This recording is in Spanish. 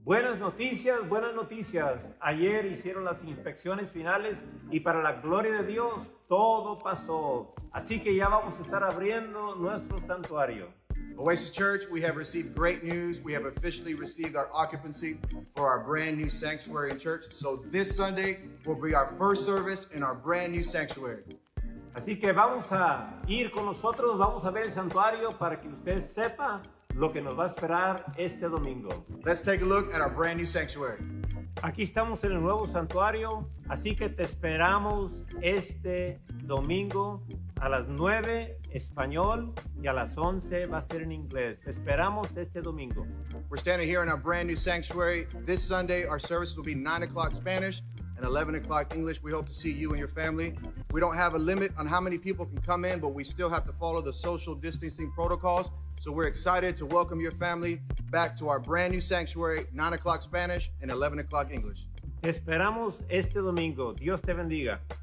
Buenas noticias, buenas noticias. Ayer hicieron las inspecciones finales y para la gloria de Dios todo pasó. Así que ya vamos a estar abriendo nuestro santuario. Oasis Church, we have received great news. We have officially received our occupancy for our brand new sanctuary and church. So this Sunday will be our first service in our brand new sanctuary. Así que vamos a ir con nosotros, vamos a ver el santuario para que usted sepa lo que nos va a esperar este domingo. Let's take a look at our brand new sanctuary. Aquí estamos en el nuevo santuario, así que te esperamos este domingo a las 9 español y a las 11 va a ser en inglés. Te esperamos este domingo. We're standing here in our brand new sanctuary. This Sunday, our service will be 9 o'clock Spanish and 11 o'clock English. We hope to see you and your family. We don't have a limit on how many people can come in, but we still have to follow the social distancing protocols. So we're excited to welcome your family back to our brand new sanctuary, 9 o'clock Spanish and 11 o'clock English. Te esperamos este domingo. Dios te bendiga.